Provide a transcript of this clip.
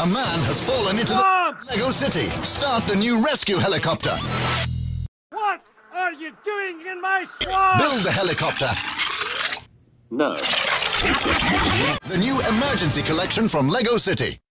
A man has fallen into Mom! the Lego City. Start the new rescue helicopter. What are you doing in my swamp? Build the helicopter. No. The new emergency collection from Lego City.